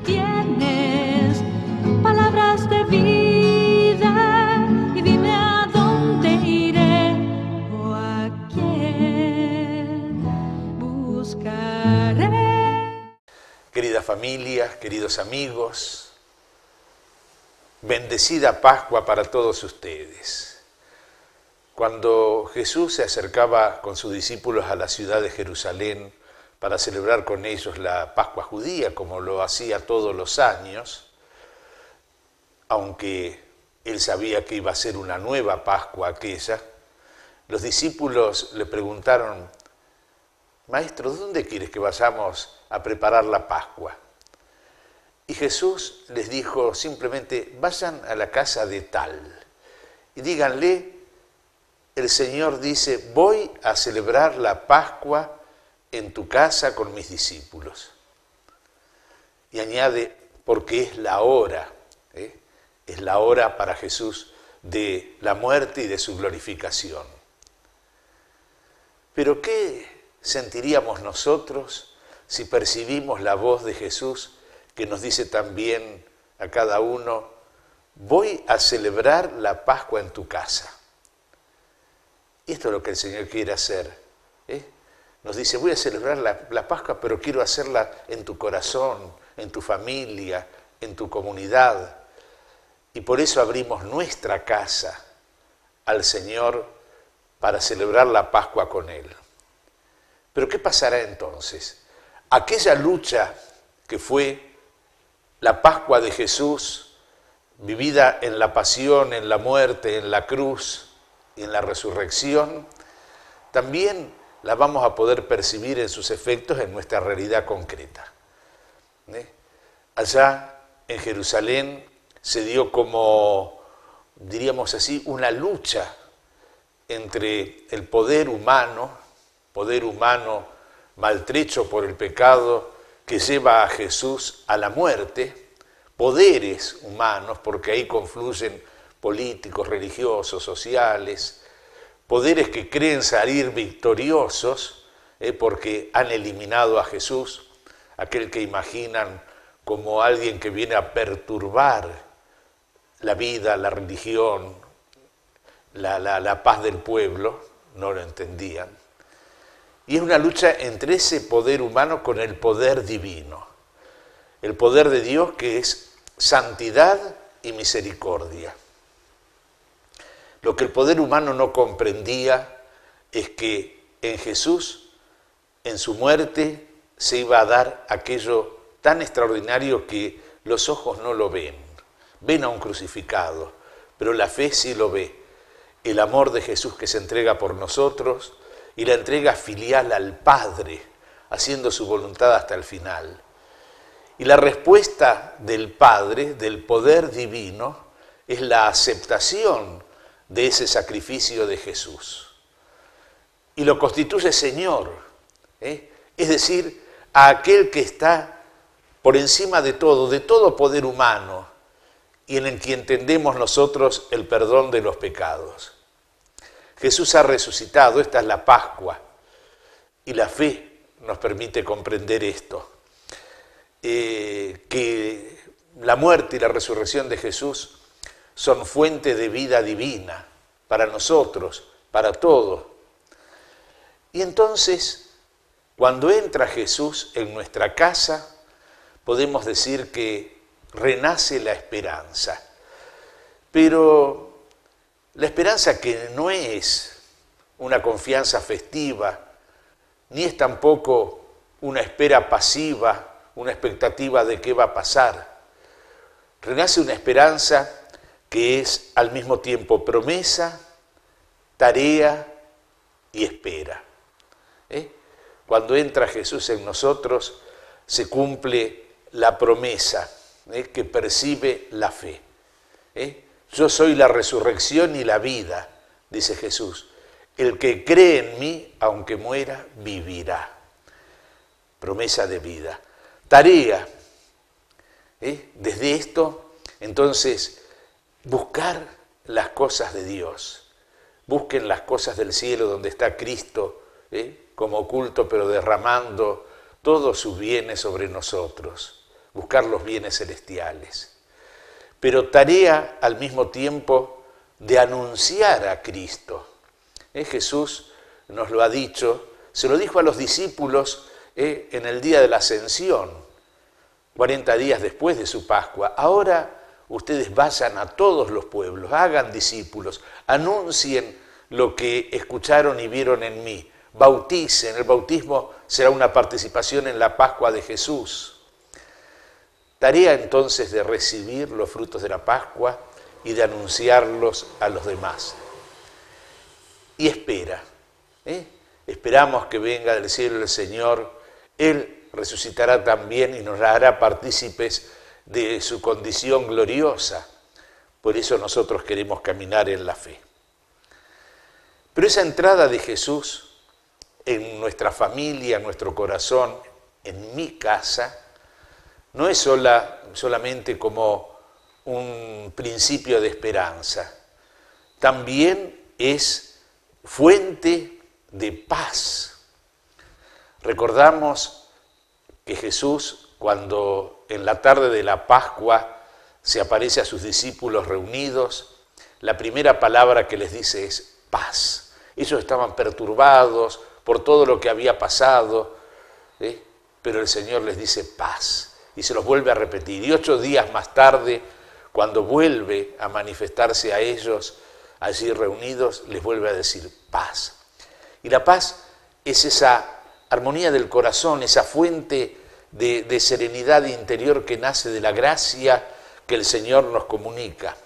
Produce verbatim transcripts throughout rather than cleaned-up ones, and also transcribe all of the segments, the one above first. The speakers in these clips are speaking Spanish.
tienes palabras de vida y dime a dónde iré o a quién buscaré. Querida familia, queridos amigos, bendecida Pascua para todos ustedes. Cuando Jesús se acercaba con sus discípulos a la ciudad de Jerusalén para celebrar con ellos la Pascua judía, como lo hacía todos los años, aunque él sabía que iba a ser una nueva Pascua aquella, los discípulos le preguntaron: Maestro, ¿dónde quieres que vayamos a preparar la Pascua? Y Jesús les dijo simplemente: vayan a la casa de tal y díganle: el Señor dice, voy a celebrar la Pascua en tu casa con mis discípulos. Y añade, porque es la hora, ¿eh? es la hora para Jesús de la muerte y de su glorificación. Pero ¿qué sentiríamos nosotros si percibimos la voz de Jesús que nos dice también a cada uno: voy a celebrar la Pascua en tu casa? Y esto es lo que el Señor quiere hacer. ¿eh? Nos dice, voy a celebrar la, la Pascua, pero quiero hacerla en tu corazón, en tu familia, en tu comunidad. Y por eso abrimos nuestra casa al Señor para celebrar la Pascua con Él. Pero ¿qué pasará entonces? Aquella lucha que fue la Pascua de Jesús, vivida en la pasión, en la muerte, en la cruz y en la resurrección, también la vamos a poder percibir en sus efectos en nuestra realidad concreta. ¿Eh? Allá en Jerusalén se dio como, diríamos así, una lucha entre el poder humano, poder humano maltrecho por el pecado que lleva a Jesús a la muerte, poderes humanos, porque ahí confluyen políticos, religiosos, sociales, poderes que creen salir victoriosos eh, porque han eliminado a Jesús, aquel que imaginan como alguien que viene a perturbar la vida, la religión, la, la, la paz del pueblo, no lo entendían. Y es una lucha entre ese poder humano con el poder divino, el poder de Dios que es santidad y misericordia. Lo que el poder humano no comprendía es que en Jesús, en su muerte, se iba a dar aquello tan extraordinario que los ojos no lo ven. Ven a un crucificado, pero la fe sí lo ve. El amor de Jesús que se entrega por nosotros y la entrega filial al Padre, haciendo su voluntad hasta el final. Y la respuesta del Padre, del poder divino, es la aceptación de ese sacrificio de Jesús. Y lo constituye Señor, ¿eh? es decir, a aquel que está por encima de todo, de todo poder humano, y en el que entendemos nosotros el perdón de los pecados. Jesús ha resucitado, esta es la Pascua, y la fe nos permite comprender esto, eh, que la muerte y la resurrección de Jesús son fuente de vida divina para nosotros, para todos. Y entonces, cuando entra Jesús en nuestra casa, podemos decir que renace la esperanza. Pero la esperanza que no es una confianza festiva, ni es tampoco una espera pasiva, una expectativa de qué va a pasar. Renace una esperanza que es al mismo tiempo promesa, tarea y espera. ¿Eh? Cuando entra Jesús en nosotros, se cumple la promesa ¿eh? que percibe la fe. ¿Eh? Yo soy la resurrección y la vida, dice Jesús. El que cree en mí, aunque muera, vivirá. Promesa de vida. Tarea. ¿Eh? Desde esto, entonces, buscar las cosas de Dios. Busquen las cosas del cielo donde está Cristo, ¿eh? como oculto, pero derramando todos sus bienes sobre nosotros. buscar los bienes celestiales. Pero tarea al mismo tiempo de anunciar a Cristo. ¿Eh? Jesús nos lo ha dicho, se lo dijo a los discípulos eh, en el día de la Ascensión, cuarenta días después de su Pascua. Ahora ustedes vayan a todos los pueblos, hagan discípulos, anuncien lo que escucharon y vieron en mí, bauticen. El bautismo será una participación en la Pascua de Jesús. Tarea entonces de recibir los frutos de la Pascua y de anunciarlos a los demás. Y espera, ¿eh? Esperamos que venga del cielo el Señor. Él resucitará también y nos hará partícipes de su condición gloriosa. Por eso nosotros queremos caminar en la fe. Pero esa entrada de Jesús en nuestra familia, en nuestro corazón, en mi casa, no es sola, solamente como un principio de esperanza, también es fuente de paz. Recordamos que Jesús, cuando en la tarde de la Pascua se aparece a sus discípulos reunidos, la primera palabra que les dice es paz. Ellos estaban perturbados por todo lo que había pasado, ¿eh? Pero el Señor les dice paz. Y se los vuelve a repetir. Y ocho días más tarde, cuando vuelve a manifestarse a ellos allí reunidos, les vuelve a decir paz. Y la paz es esa armonía del corazón, esa fuente de, de serenidad interior que nace de la gracia que el Señor nos comunica.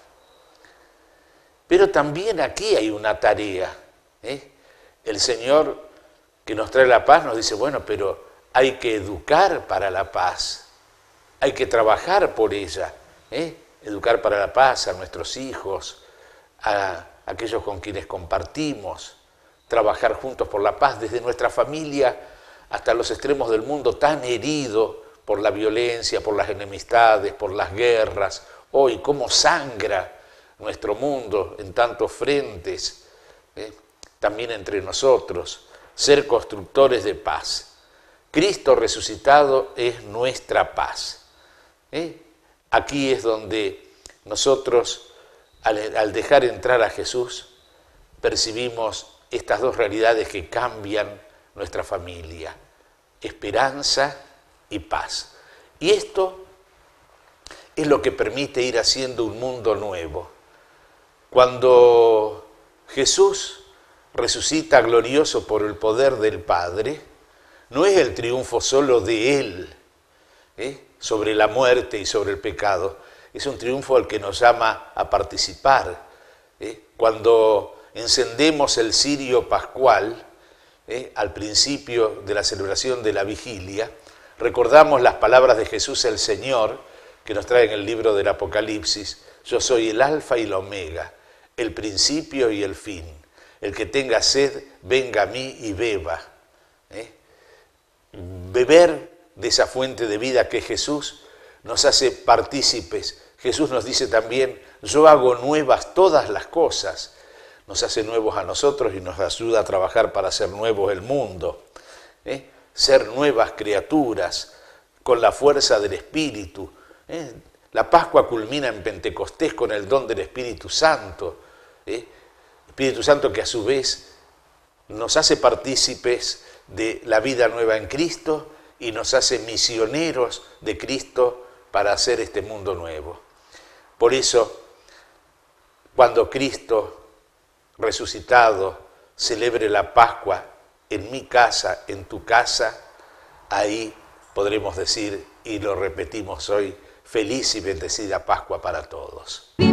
Pero también aquí hay una tarea, ¿eh? El Señor que nos trae la paz nos dice, bueno, pero hay que educar para la paz. Hay que trabajar por ella, ¿eh? Educar para la paz a nuestros hijos, a aquellos con quienes compartimos, trabajar juntos por la paz, desde nuestra familia hasta los extremos del mundo tan herido por la violencia, por las enemistades, por las guerras. Hoy, cómo sangra nuestro mundo en tantos frentes, ¿eh? También entre nosotros, ser constructores de paz. Cristo resucitado es nuestra paz. ¿Eh? Aquí es donde nosotros, al, al dejar entrar a Jesús, percibimos estas dos realidades que cambian nuestra familia, esperanza y paz. Y esto es lo que permite ir haciendo un mundo nuevo. Cuando Jesús resucita glorioso por el poder del Padre, no es el triunfo solo de Él, ¿eh? sobre la muerte y sobre el pecado, es un triunfo al que nos llama a participar. ¿eh? Cuando encendemos el cirio pascual, ¿eh? al principio de la celebración de la vigilia, recordamos las palabras de Jesús el Señor, que nos trae en el libro del Apocalipsis: yo soy el alfa y la omega, el principio y el fin. El que tenga sed, venga a mí y beba. ¿eh? Beber de esa fuente de vida que Jesús nos hace partícipes. Jesús nos dice también, yo hago nuevas todas las cosas. Nos hace nuevos a nosotros y nos ayuda a trabajar para hacer nuevos el mundo. ¿eh? Ser nuevas criaturas con la fuerza del Espíritu. ¿eh? La Pascua culmina en Pentecostés con el don del Espíritu Santo. ¿eh? Espíritu Santo que a su vez nos hace partícipes de la vida nueva en Cristo y nos hace misioneros de Cristo para hacer este mundo nuevo. Por eso, cuando Cristo resucitado celebre la Pascua en mi casa, en tu casa, ahí podremos decir, y lo repetimos hoy, feliz y bendecida Pascua para todos.